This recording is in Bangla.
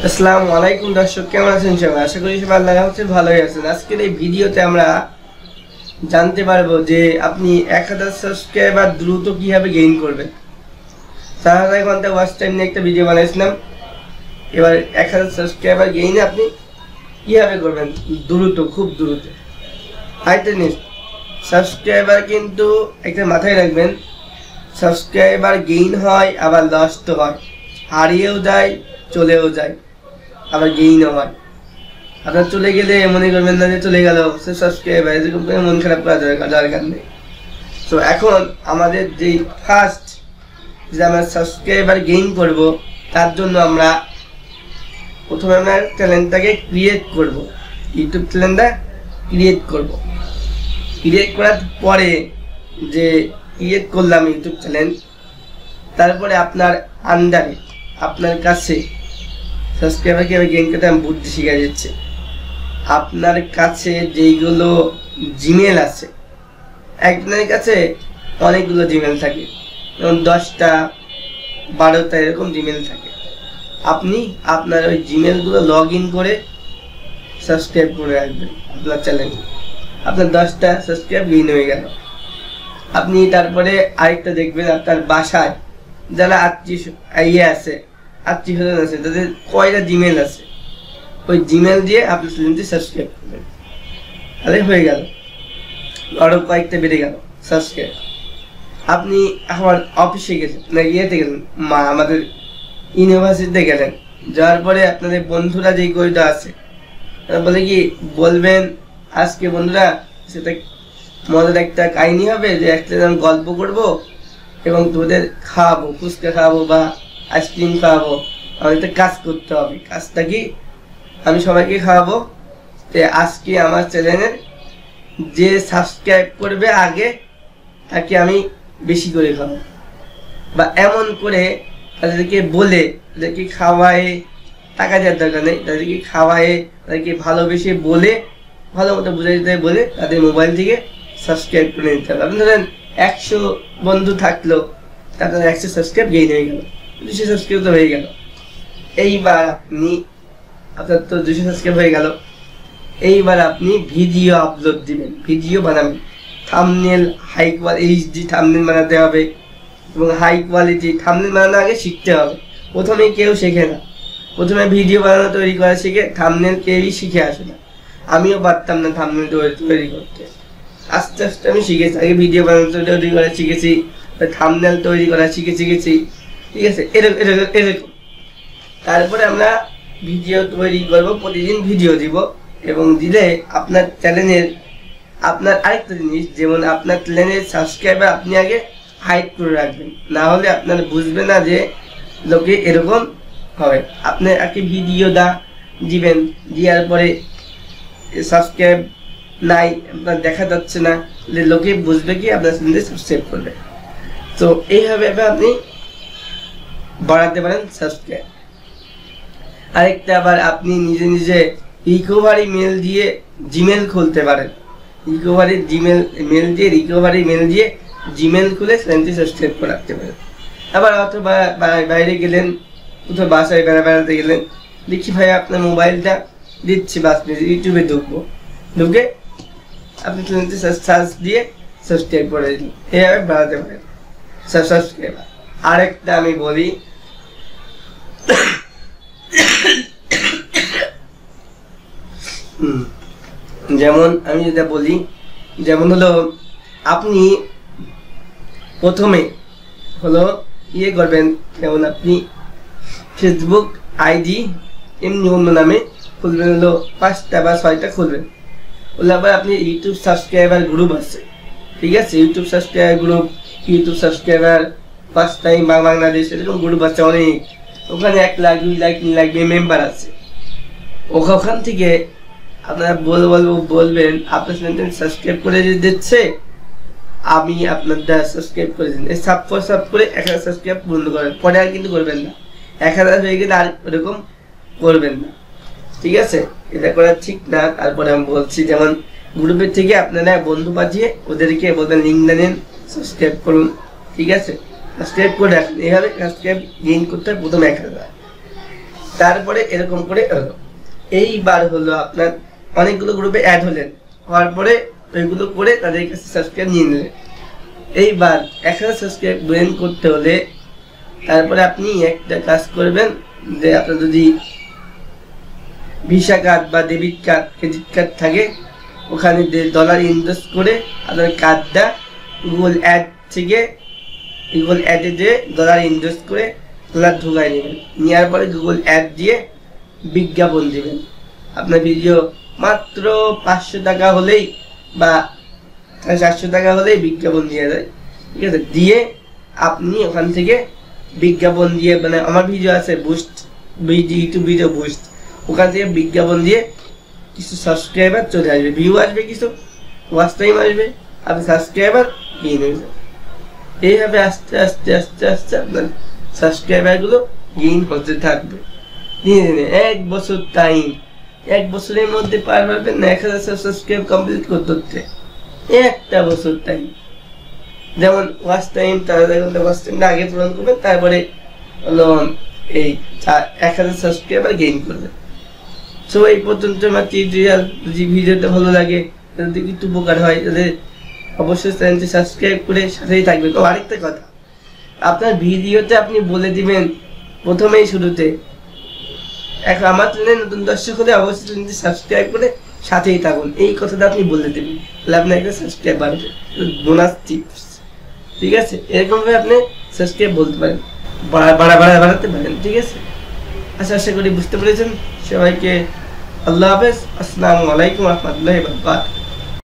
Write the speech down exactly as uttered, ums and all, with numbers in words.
আসসালামু আলাইকুম দর্শক, কেমন আছেন সবাই? আশা করি সবাই আল্লাহর রহমতে ভালোই আছেন। আজকের এই ভিডিওতে আমরা জানতে পারবো যে আপনি এক হাজার সাবস্ক্রাইবার দ্রুত কিভাবে গেইন করবেন। চার হাজার ঘন্টা ওয়াচ টাইম নিয়ে একটা ভিডিও বানিয়েছিলাম। এবার এক হাজার সাবস্ক্রাইবার গেইন আপনি কিভাবে করবেন দ্রুত, খুব দ্রুত। আরেকটা জিনিস, সাবস্ক্রাইবার কিন্তু একটা মাথায় রাখবেন, সাবস্ক্রাইবার গেইন হয় আবার লস তো হয়, হারিয়েও যায় চলেও যায়, আবার গেইনও হয়। আপনার চলে গেলে মনে করবেন না যে চলে গেল সে সাবস্ক্রাইবার, এরকম করে মন খারাপ করা দরকার নেই। তো এখন আমাদের যেই ফার্স্ট যে আমরা সাবস্ক্রাইবার গেইন করব, তার জন্য আমরা প্রথমে আমরা চ্যানেলটাকে ক্রিয়েট করব, ইউটিউব চ্যানেলটা ক্রিয়েট করব। ক্রিয়েট করার পরে যে ক্রিয়েট করলাম ইউটিউব চ্যানেল, তারপরে আপনার আন্ডারে আপনার কাছে সাবস্ক্রাইবার কীভাবে গেইন করতে আমি বুদ্ধি শিখা যাচ্ছে। আপনার কাছে যেইগুলো জিমেল আছে, একজনের কাছে অনেকগুলো জিমেল থাকে, যেমন দশটা বারোটা এরকম জিমেল থাকে। আপনি আপনার ওই জিমেলগুলো লগ ইন করে সাবস্ক্রাইব করে রাখবেন আপনার চ্যানেলে। আপনার দশটা সাবস্ক্রাইব গেইন হয়ে গেল। আপনি তারপরে আরেকটা দেখবেন, আপনার বাসায় যারা আত্মীয় ইয়ে আছে, আত্মীয় স্বজন আছে, তাদের কয়টা জিমেল আছে, ওই জিমেল দিয়ে আপনি চ্যানেলটি সাবস্ক্রাইব করবেন। তাহলে হয়ে গেল, আরও কয়েকটা বেড়ে গেল সাবস্ক্রাইব। আপনি আমার অফিসে গেছেন না ইয়েতে গেলেন, মা আমাদের ইউনিভার্সিটিতে গেলেন, যাওয়ার পরে আপনাদের বন্ধুরা যেই গইটা আছে বলে কি বলবেন, আজকে বন্ধুরা সেটা মজার একটা কাহিনী হবে যে একটা গল্প করব এবং তোদের খাওয়াবো, ফুচকা খাওয়াবো বা আইসক্রিম খাওয়াবো, আমার একটা কাজ করতে হবে। কাজটা কি? আমি সবাইকে খাওয়াবো যে আজকে আমার চ্যানেলের যে সাবস্ক্রাইব করবে আগে তাকে আমি বেশি করে খাবো, বা এমন করে তাদেরকে বলে, তাদেরকে খাওয়ায়ে টাকা দেওয়ার দরকার নেই, তাদেরকে খাওয়ায়ে তাদেরকে ভালোবেসে বলে ভালো মতো বুঝে দিতে বলে তাদের মোবাইল থেকে সাবস্ক্রাইব করে নিতে হবে। আপনি ধরেন একশো বন্ধু থাকলো, তাদের একশো সাবস্ক্রাইব গেইন হয়ে গেল, দুশো সাবস্ক্রাইব তো হয়ে গেল। এইবার আপনি আপনার তো দুশো সাবস্ক্রাইব হয়ে গেল, এইবার আপনি ভিডিও আপলোড দিবেন, ভিডিও বানাবেন। Thumbnail high quality HD thumbnail বানাতে হবে এবং হাই কোয়ালিটি থাম্বনেল বানানো আগে শিখতে হবে। প্রথমে কেউ শেখে না, প্রথমে ভিডিও বানানো তৈরি করা শিখে, থাম্বনেল কেউই শিখে আসে না। আমিও পারতাম না থাম্বনেল তৈরি করতে, আস্তে আস্তে আমি শিখেছি। আগে ভিডিও বানানো তৈরি করা শিখেছি, থাম্বনেল তৈরি করা শিখে শিখেছি ঠিক আছে, এরকম এরকম এরকম তারপরে আমরা ভিডিও তৈরি করব, প্রতিদিন ভিডিও দিব এবং দিলে আপনার চ্যানেলের আপনার আরেকটা জিনিস, যেমন আপনার চ্যানেলের সাবস্ক্রাইবার আপনি আগে হাইড করে রাখবেন, না হলে আপনার বুঝবে না যে লোকে এরকম হবে। আপনি আগে ভিডিও দা দিবেন, দেওয়ার পরে সাবস্ক্রাইব নাই, আপনার দেখা যাচ্ছে না, লোকে বুঝবে কি আপনার চ্যানেলে সাবস্ক্রাইব করবে। তো এইভাবে আপনি বাড়াতে পারেন সাবস্ক্রাইব। আরেকটা আবার আপনি নিজে নিজে রিকভারি মেল দিয়ে জিমেল খুলতে পারেন, রিকভারি জিমেল মেল দিয়ে রিকভারি মেল দিয়ে জিমেল খুলে চ্যানেলটি সাবস্ক্রাইব করে রাখতে পারেন। আবার অথবা বাইরে গেলেন, কোথাও বাসায় বেড়া বেড়াতে গেলেন, দেখি ভাই আপনার মোবাইলটা দিচ্ছি বাস ইউটিউবে ঢুকবো, ঢুকে আপনি চ্যানেলটি সার্চ দিয়ে সাবস্ক্রাইব করে দিন, এইভাবে বাড়াতে পারেন সাবস্ক্রাইবার। আরেকটা আমি বলি, যেমন আমি যেটা বলি, যেমন হলো আপনি প্রথমে হলো ইয়ে করবেন, যেমন আপনি ফেসবুক আইডি এমনি অন্য নামে খুলবেন, হলো পাঁচটা বা ছয়টা খুলবেন। বলে আবার আপনি ইউটিউব সাবস্ক্রাইবার গ্রুপ আছে, ঠিক আছে, YouTube subscriber group, YouTube subscriber first time Bangladesh, এরকম গ্রুপ আছে অনেক। ওখানে এক লাখ দুই লাখ তিন লাখ মেম্বার আছে। ওখান থেকে আপনারা বল বলবো বলবেন আপনার চ্যানেলটা সাবস্ক্রাইব করে দিচ্ছে, আমি আপনারটা সাবস্ক্রাইব করে দিন, এই সাব ফর সাব করে এক হাজার সাবস্ক্রাইব বন্ধ করেন, পরে আর কিন্তু করবেন না। এক হাজার হয়ে গেলে আর এরকম করবেন না, ঠিক আছে, এটা করা ঠিক না। তারপরে আমি বলছি, যেমন গ্রুপের থেকে আপনারা বন্ধু পাঠিয়ে ওদেরকে বলবেন লিঙ্কটা নেন, সাবস্ক্রাইব করুন, ঠিক আছে, সাবস্ক্রাইব করে রাখুন। এইভাবে সাবস্ক্রাইব গেইন করতে হয় প্রথম এক হাজার। তারপরে এরকম করে হলো। এইবার হলো আপনার অনেকগুলো গ্রুপে অ্যাড হলেন, হওয়ার পরে ওইগুলো করে তাদের কাছে সাবস্ক্রাইব নিয়ে নিলেন। এইবার এক হাজার সাবস্ক্রাইব গেইন করতে হলে তারপরে আপনি একটা কাজ করবেন, যে আপনার যদি ভিসা কার্ড বা ডেবিট কার্ড ক্রেডিট কার্ড থাকে, ওখানে ডলার ইনভেস্ট করে আপনার কার্ডটা গুগল অ্যাড থেকে গুগল অ্যাডে যে ডলার ইনভেস্ট করে ডলার ঢুকাই নেবেন। নেওয়ার পরে গুগল অ্যাড দিয়ে বিজ্ঞাপন দেবেন। আপনার ভিডিও মাত্র পাঁচশো টাকা হলেই বা চারশো টাকা হলেই বিজ্ঞাপন দিয়ে যায়, ঠিক আছে। দিয়ে আপনি ওখান থেকে বিজ্ঞাপন দিয়ে, মানে আমার ভিডিও আছে বুস্ট ইউটিউব ভিডিও বুস্ট, ওখান থেকে বিজ্ঞাপন দিয়ে কিছু সাবস্ক্রাইবার চলে আসবে, ভিউ আসবে, কিছু ওয়াচ টাইম আসবে, আপনি সাবস্ক্রাইবার গেইন হয়ে যাবে। এইভাবে আস্তে আস্তে আস্তে আস্তে আপনার সাবস্ক্রাইবারগুলো গেইন হতে থাকবে দিনে দিনে। এক বছর টাইম, এক বছরের মধ্যে পার পারবেন না এক হাজার সাবস্ক্রাইব কমপ্লিট করতে, একটা বছর টাইম। যেমন ওয়াচ টাইম তারা ওয়াচ টাইমটা আগে পূরণ করবেন, তারপরে হলো এই এক হাজার সাবস্ক্রাইবার গেইন করবেন। সো এই পর্যন্ত আমার টিউটোরিয়াল। যদি ভিডিওটা ভালো লাগে, যদি একটু উপকার হয়, তাহলে অবশ্যই চ্যানেলটি সাবস্ক্রাইব করে সাথেই থাকবেন। ও আরেকটা কথা, আপনার ভিডিওতে আপনি বলে দিবেন প্রথমেই শুরুতে, এখন আমার চ্যানেলে নতুন দর্শক হলে অবশ্যই চ্যানেলটি সাবস্ক্রাইব করে সাথেই থাকুন, এই কথাটা আপনি বলে দেবেন, তাহলে আপনার একটা সাবস্ক্রাইব বাড়বে। বোনাস টিপস, ঠিক আছে। এরকমভাবে আপনি সাবস্ক্রাইব বলতে পারেন, বাড়া বাড়া বাড়া বাড়াতে পারেন, ঠিক আছে। আচ্ছা, আশা করি বুঝতে পেরেছেন। সবাইকে আল্লাহ হাফেজ, আসসালামু আলাইকুম রহমতুল্লাহি ওয়া বারাকাতুহু।